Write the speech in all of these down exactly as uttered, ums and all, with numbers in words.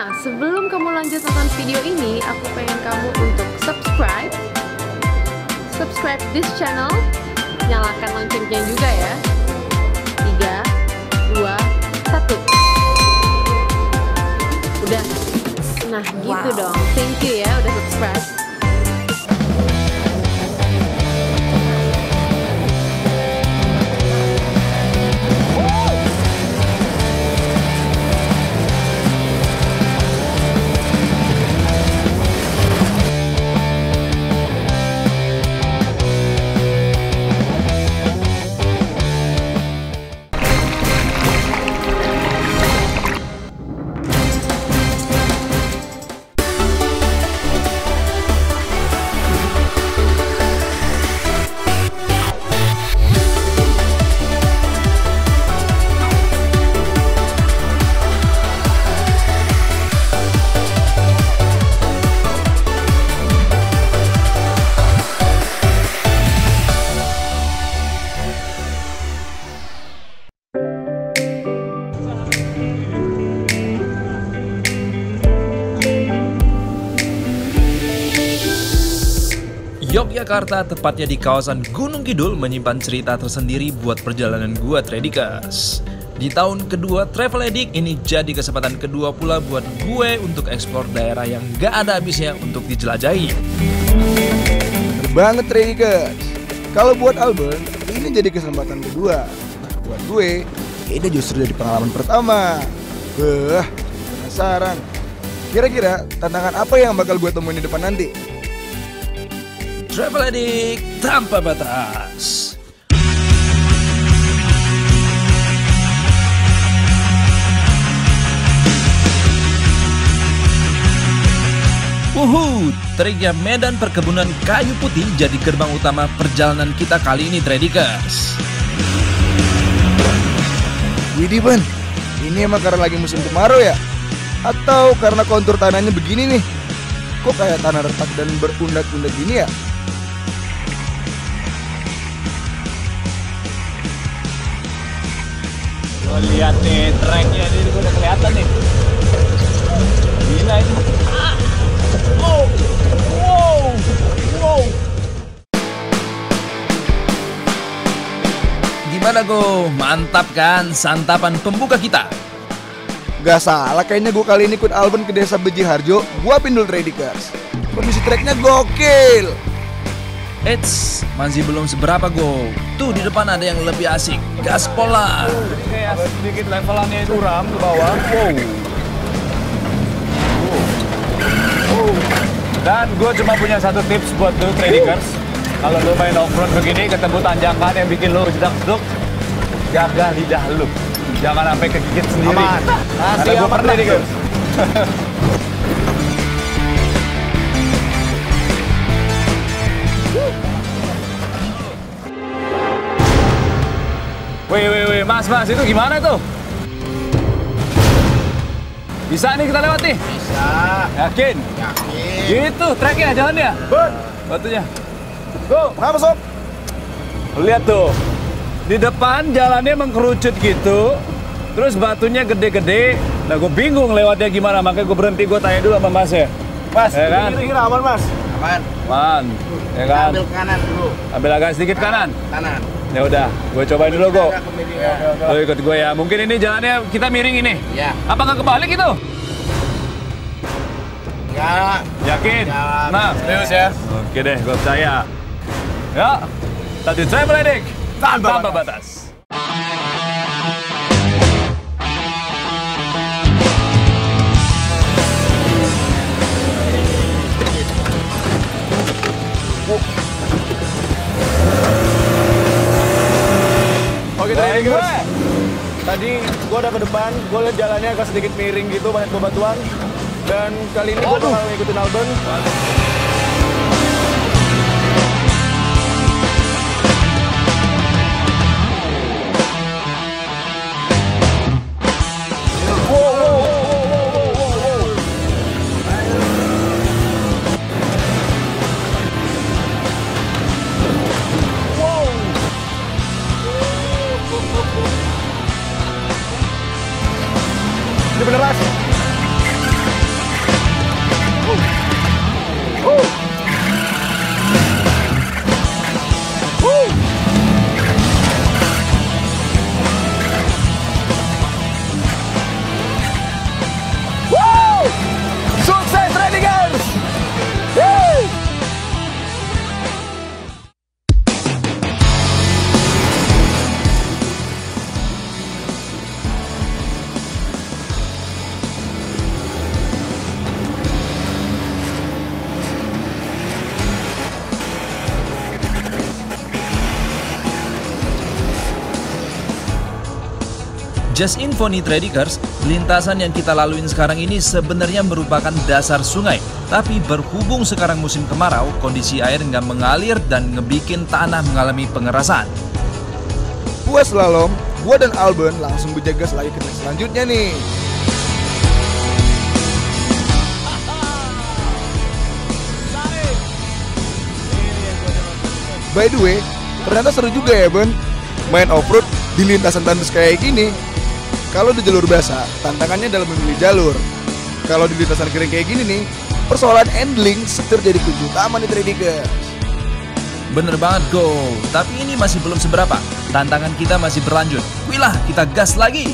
Nah, sebelum kamu lanjut nonton video ini, aku pengen kamu untuk subscribe, subscribe this channel, nyalakan loncengnya juga ya. Tiga, dua, satu. Udah. Nah, gitu Wow. dong. Thank you ya udah subscribe. Yogyakarta, tepatnya di kawasan Gunung Kidul, menyimpan cerita tersendiri buat perjalanan gua Tradikas. Di tahun kedua Travel Addict ini jadi kesempatan kedua pula buat gue untuk eksplor daerah yang gak ada habisnya untuk dijelajahi. Bener banget Tradikas. Kalau buat Albert, ini jadi kesempatan kedua. Buat gue, ini justru jadi pengalaman pertama. Beuh, penasaran. Kira-kira tantangan apa yang bakal gue temuin di depan nanti? Travel Addict tanpa batas. Wuhu, teriknya medan perkebunan kayu putih jadi gerbang utama perjalanan kita kali ini, Tradikas. Widih Ban, ini emang karena lagi musim kemarau ya? Atau karena kontur tanahnya begini nih? Kok kayak tanah retak dan berundak-undak gini ya? Gue lihat nih tracknya ini udah kelihatan nih. Gila ini. Ah. Wow. Wow. Wow. Gimana Go? Mantap kan santapan pembuka kita? Gak salah, kayaknya gue kali ini ikut Alban ke desa Beji Harjo. Gue pindul Tradikas. Kondisi treknya gokil. Eits, masih belum seberapa Go. Tuh di depan ada yang lebih asik. Gaspol lah. Kayak sedikit levelannya itu ram ke bawah. Wow. Wow. Dan gue cuma punya satu tips buat lu Tradikers. Kalau lu main off-road begini ketemu tanjakan yang bikin lu jedak-jeduk, jaga lidah lu. Jangan sampai kegigit sendiri. Aman. Karena gue pernah Tradikers. Wih, wih, wih, mas, mas, itu gimana tuh? Bisa nih kita lewat nih? Bisa. Yakin? Yakin. Gitu, treknya, jalannya. Bun. Batunya. Go, kenapa sob? Lihat tuh, di depan jalannya mengkerucut gitu, terus batunya gede-gede. Nah, gue bingung lewatnya gimana, makanya gue berhenti, gue tanya dulu sama masnya. Mas, Ya kan? kira-kira aman, mas? Aman. Aman, ya kan? Ambil kanan dulu. Ambil agak sedikit kanan. Kanan. Ya udah, gue cobain dulu, Go. Ya. Lo ikut gue ya. Mungkin ini jalannya kita miring ini. Ya. Apa nggak kebalik itu? Ya. Yakin? Ya. Nah, Serius ya? oke deh, gue percaya. Ya, tadi Travel Addict tanpa, tanpa batas. Oke, tadi gue. Tadi gue udah ke depan, gue liat jalannya agak sedikit miring gitu, banyak bebatuan. Dan kali ini gue bakal ngikutin Alban. Ini bener mas. Just info nih Tradikers, lintasan yang kita laluin sekarang ini sebenarnya merupakan dasar sungai. Tapi berhubung sekarang musim kemarau, kondisi air nggak mengalir dan ngebikin tanah mengalami pengerasan. Puas slalom, gua dan Alban langsung berjagas lagi ke titik selanjutnya nih. By the way, ternyata seru juga ya Ben, main off-road di lintasan tandus kayak gini. Kalau di jalur basah, tantangannya dalam memilih jalur. Kalau di lintasan kering kayak gini nih, persoalan handling setir jadi kunci utama nih Tradikers. Bener banget Go, tapi ini masih belum seberapa. Tantangan kita masih berlanjut. Wih lah, kita gas lagi.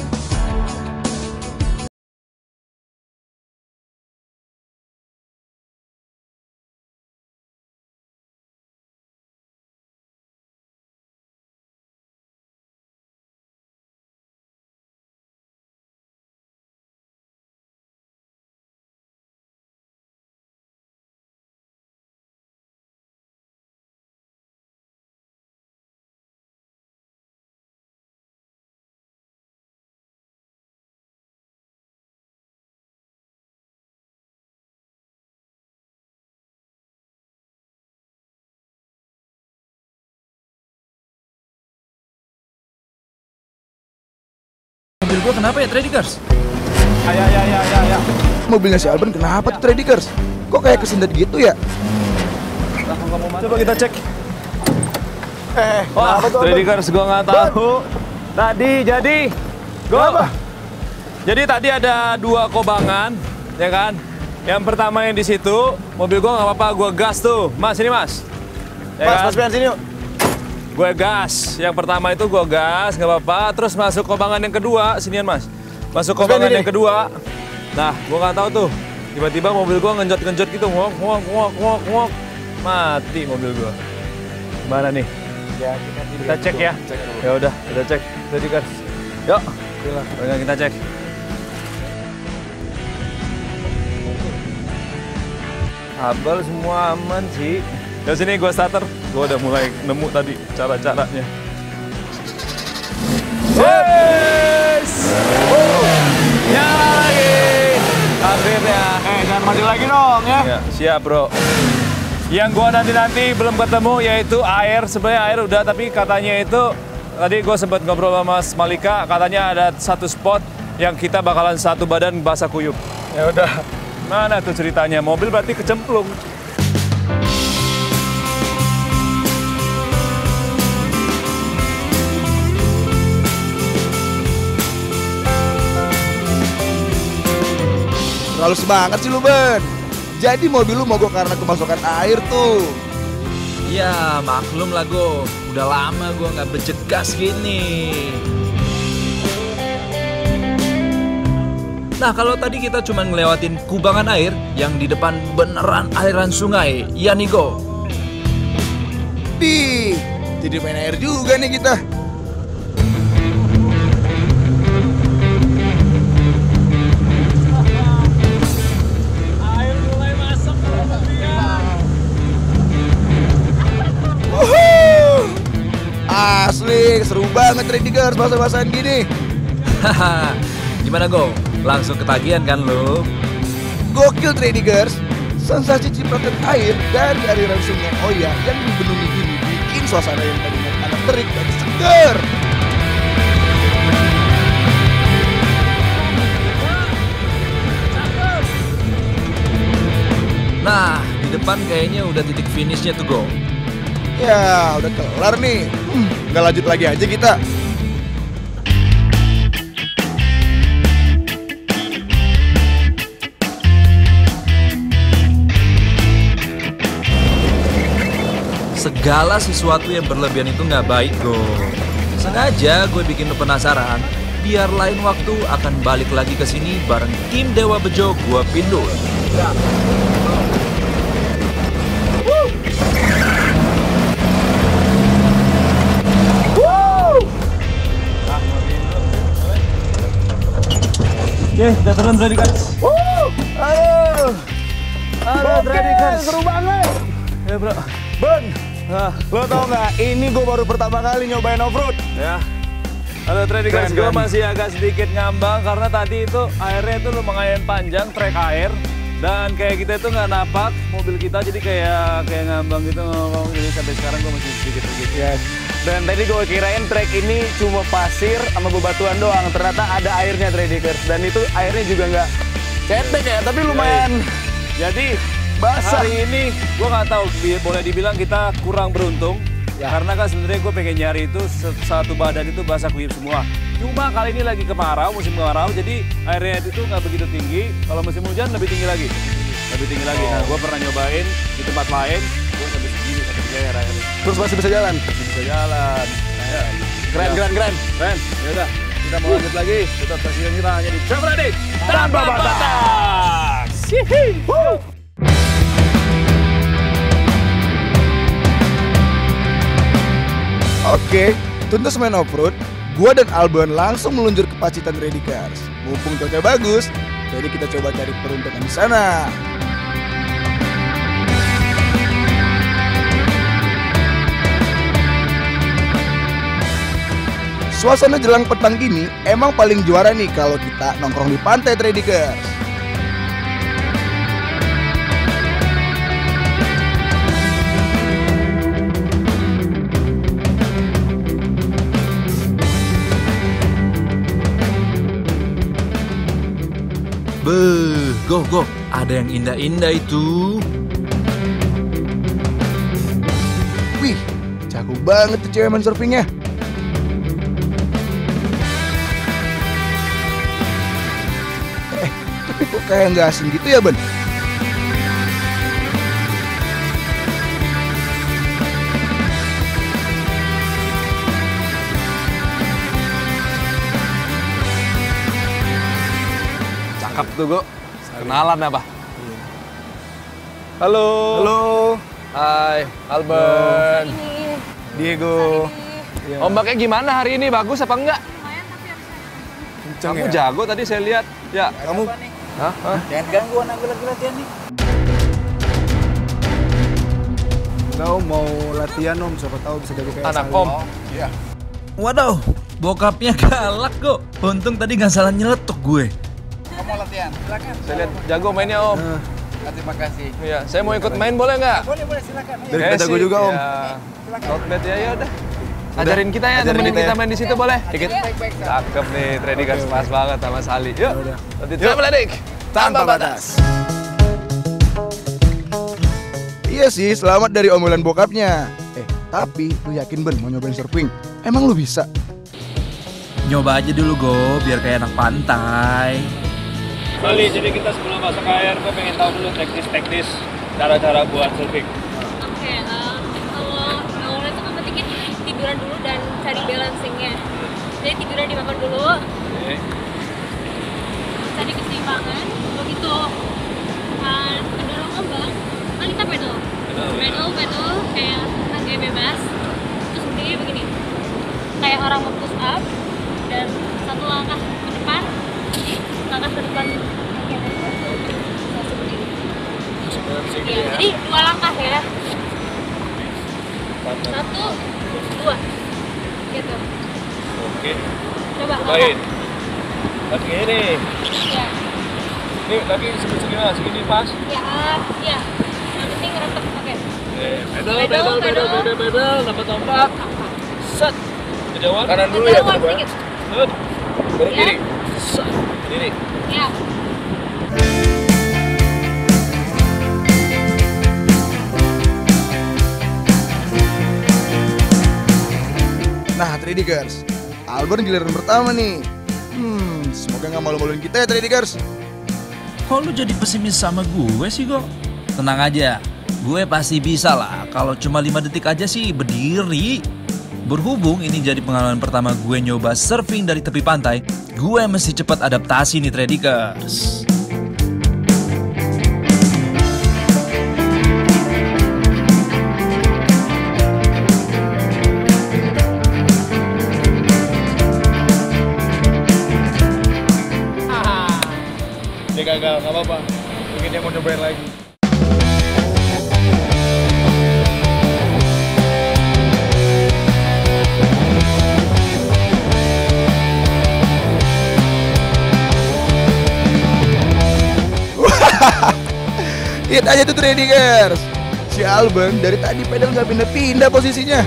Mobil gua kenapa ya Tradikers? Ayo, ayo, ayo, ayo, ayo. Mobilnya si Alban kenapa tuh Tradikers? Kok kayak kesendat gitu ya? Coba kita cek. Eh, Wah, Tradikers gua nggak tahu. Tadi jadi, gua. Jadi tadi ada dua kobangan, ya kan? Yang pertama yang di situ, mobil gua nggak apa-apa, gua gas tuh, Mas ini Mas. Ya Mas, kan? Mas Pian sini yuk. Gue gas, yang pertama itu gue gas, nggak apa-apa. Terus masuk kobangan yang kedua, sinian Mas. Masuk kobangan yang kedua. Nah, gue nggak tahu tuh. Tiba-tiba mobil gue ngenjot-ngenjot gitu, ngok, ngok, ngok, ngok, ngok. Mati mobil gue. Gimana nih? Ya, kita, Kita cek ya. Ya udah, kita cek. Jadi kan. Yuk. Oke, kita cek. Kabel semua aman sih. Ya sini gue starter, gue udah mulai nemu tadi cara-caranya. Yes! Oh, nyala lagi. Akhirnya. Eh, jangan mati lagi dong ya. Ya, siap bro. Yang gue nanti-nanti belum ketemu yaitu air. Sebenarnya air udah, tapi katanya itu tadi gue sempat ngobrol sama Mas Malika, katanya ada satu spot yang kita bakalan satu badan basah kuyup. Ya udah. Mana tuh ceritanya? Mobil berarti kecemplung. Terlalu semangat sih lu Ben. Jadi mobil lu mogok karena kemasukan air tuh. Ya maklum lah Go, udah lama gua nggak becek gas gini. Nah kalau tadi kita cuma ngelewatin kubangan air yang di depan beneran aliran sungai, ya nih Go. Di, jadi main air juga nih kita. Asli, seru banget Tradikers basah-basahan gini. Haha, gimana Go? Langsung ketagihan kan lo? Gokil Tradikers, sensasi cipratan air dari aliran sungai Oya yang dibenungi ini bikin suasana yang tadinya panas terik dan seger. Nah, di depan kayaknya udah titik finishnya tuh Go. Ya, udah kelar nih. Hmm, nggak lanjut lagi aja kita. Segala sesuatu yang berlebihan itu nggak baik Go. Sengaja gue bikin lo penasaran, biar lain waktu akan balik lagi ke sini bareng tim Dewa Bejo gue Pindul. Ya. Oke, kita turun Tradikers. Wuh, ayo. Halo Oke, Tradikers. seru banget. Ya bro. Ben, Nah, lo tau nggak? Ini gue baru pertama kali nyobain off-road. ya. Halo Tradikers, Keren, gue keren. masih agak sedikit ngambang karena tadi itu airnya itu lumayan panjang, trek air. Dan kayak kita itu nggak napak mobil kita, jadi kayak kayak ngambang gitu ngomong. Jadi sampai sekarang gue masih sedikit sedikit. Yes. Dan tadi gue kirain trek ini cuma pasir sama bebatuan doang. Ternyata ada airnya Tradikers. Dan itu airnya juga nggak cetek ya, tapi lumayan Jadi basah. hari ini gue nggak tahu bi- boleh dibilang kita kurang beruntung. Ya. Karena kan sebenarnya gue pengen nyari itu se- satu badan itu basah kuyup semua. Cuma kali ini lagi kemarau, musim kemarau, jadi airnya itu nggak begitu tinggi. Kalau musim hujan lebih tinggi lagi, lebih tinggi lagi. Nah, gue pernah nyobain di tempat lain, gue sampai segini, sampai segini airnya. Terus masih bisa jalan. Masih bisa jalan. Nah, ya. Keren, keren, keren. Keren. Ya udah, kita mau lanjut lagi. Tetap saksikan kita hanya di Travel Addict Tanpa batas. Oke, tuntas main off-road, gua dan Alban langsung meluncur ke Pacitan Tradikers. Mumpung cuaca bagus, jadi kita coba cari peruntungan di sana. Suasana jelang petang gini emang paling juara nih kalau kita nongkrong di pantai Tradikers. Beuh, go go, ada yang indah-indah itu. Wih, jago banget tuh cewek main surfingnya. Eh, tapi kok kayak nggak asing gitu ya, Ben? Cakep tuh, Go. Kenalan apa? Halo. Halo, Hai, Alban. Diego. Ombaknya gimana hari ini? Bagus apa enggak? Kenceng Kamu ya? jago tadi saya lihat. Ya. Kamu Hah? Hah? Jangan ganggu anak gue lagi latihan nih. Kau mau latihan om, siapa tahu bisa jadi kayak Anak Salim. Om. Iya. Waduh, bokapnya galak kok. Untung tadi nggak salah nyeletuk gue. Kamu mau latihan? Silakan. Saya lihat jago mainnya, Om. Terima kasih. Iya, saya mau ikut main boleh nggak? Boleh boleh silakan. Dari Kayak kita jago sih, juga om. Ya. Not bad ya, ya udah. Ajarin kita ya, ajarin temenin kita kita ya. main di situ boleh? Dikit. Baik-baik. Cakep nih, Tradikers Oke, pas banget sama Sali. Yuk, udah. nanti Travel Addict tanpa batas. Iya sih, selamat dari omelan bokapnya. Eh, tapi lu yakin Ben mau nyobain surfing? Emang lu bisa? Nyoba aja dulu go, biar kayak anak pantai. Bali, jadi kita sebelum masuk air, gue pengen tahu dulu teknis-teknis cara-cara buat surfing. Oke, eh, kalau awalnya tuh yang pentingnya tiduran dulu dan cari balancingnya. Jadi tiduran di papan dulu, Oke. cari keseimbangan, begitu uh, kedorong ombak, kan kita pedal, pedal, pedal kayak kayak bebas, terus berdiri begini, kayak orang mau push up dan satu langkah ke depan, langkah ke depan, Nah, seperti ini. Ya, jadi dua langkah ya, satu, dua, gitu. Oke. Coba. Cobain. Kaki ini. Ya, Ini kaki segini lah, segini pas. ya, ya. Yang penting ngerempet, oke. Pedal, Pedal, pedal, pedal, pedal. pedal, pedal, dapat ombak. Set. Kejauhan. Kanan dulu ya, Kejauhan berdua. sedikit. Set. Baru Ya. kiri. Set. Kiri. Ya. Nah, Tradikers, Alban giliran pertama nih. Hmm, semoga nggak malu-maluin kita ya Tradikers. Kok lu jadi pesimis sama gue sih kok? Tenang aja, gue pasti bisa lah. Kalau cuma lima detik aja sih berdiri. Berhubung ini jadi pengalaman pertama gue nyoba surfing dari tepi pantai, gue mesti cepat adaptasi nih Tradikers. Dia gagal, nggak apa-apa. Mungkin dia mau nyobain lagi. Lihat aja tuh Tradikers, si Alban dari tadi pedal nggak pindah-pindah posisinya.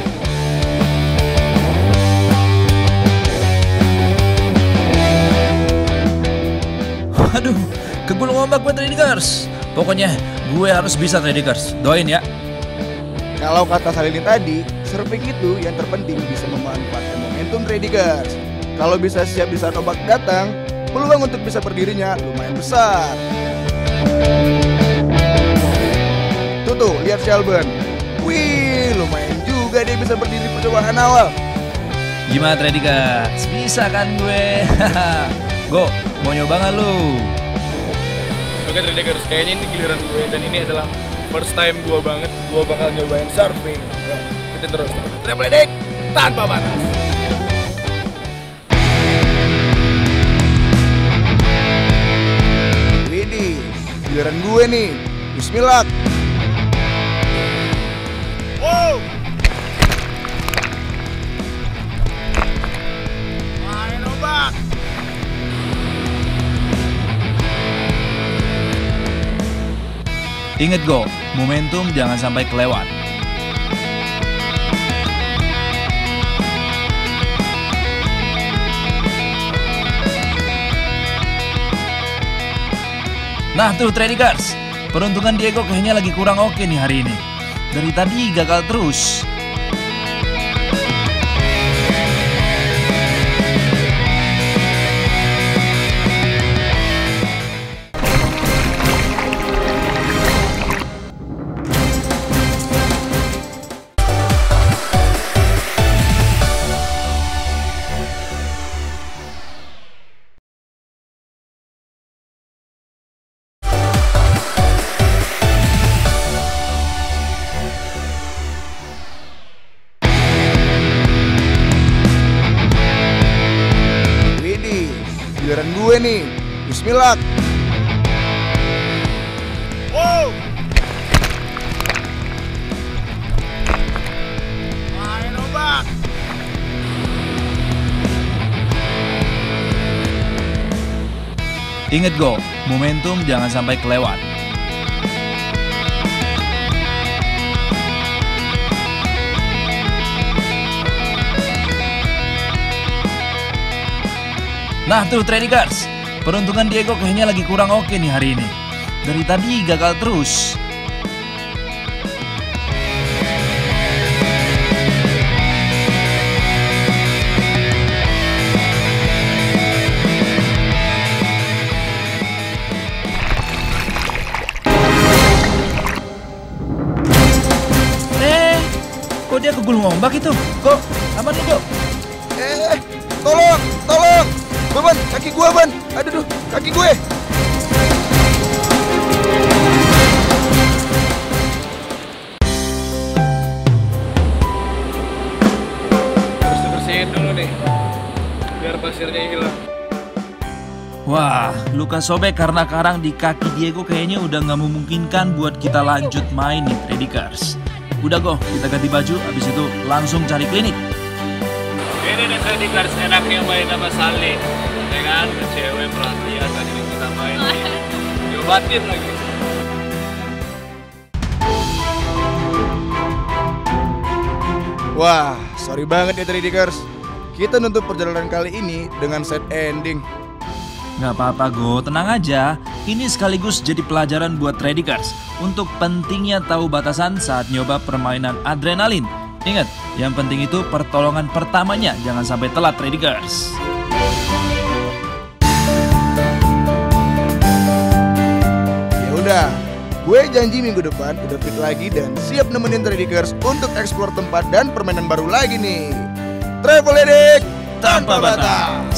Waduh, kegulung ombak buat Tradikers. Pokoknya gue harus bisa Tradikers. Doain ya. Kalau kata Salini tadi, surfing itu yang terpenting bisa memanfaatkan momentum Tradikers. Kalau bisa siap di saat ombak datang, peluang untuk bisa berdirinya lumayan besar. Tuh tuh, lihat si Alban. Wih, lumayan juga dia bisa berdiri percobaan awal. Gimana Tradikers? Bisa kan gue? Go, mau nyoba nggak lu? Oke Tradikers, kayaknya ini giliran gue dan ini adalah first time gue banget. Gue bakal nyobain surfing. Kita terus Travel tanpa batas. Widih, giliran gue nih. Bismillah. Wow. Main ombak. Ingat Go, momentum jangan sampai kelewat. Nah tuh Tradikers, peruntungan Diego kayaknya lagi kurang oke nih hari ini. Dari tadi gagal terus. Giliran gue nih. Bismillah. Wow. Main ombak. Ingat Go, momentum jangan sampai kelewat. Nah tuh Tradikers, peruntungan Diego kayaknya lagi kurang oke nih hari ini. Dari tadi gagal terus. Eh, kok dia kegulung ombak itu? Kok aman nih Go? Eh, tolong, tolong. Ban, kaki gue Ban. Aduh, duh, kaki gue. Harus dibersihin dulu nih, biar pasirnya hilang. Wah, luka sobek karena karang di kaki Diego kayaknya udah nggak memungkinkan buat kita lanjut main nih Tradikers. Udah Go, kita ganti baju, abis itu langsung cari klinik. Ini nih Tradikers enaknya main sama Sali. Ya kan, ke cewek perhatian tadi kita main. Diobatin lagi. Wah, sorry banget ya Tradikers. Kita nutup perjalanan kali ini dengan sad ending. Nggak apa-apa Go, tenang aja. Ini sekaligus jadi pelajaran buat Tradikers untuk pentingnya tahu batasan saat nyoba permainan adrenalin. Ingat, yang penting itu pertolongan pertamanya, jangan sampai telat Tradikers. Ya udah, gue janji minggu depan udah fit lagi dan siap nemenin Tradikers untuk eksplor tempat dan permainan baru lagi nih. Travel Edict tanpa batas.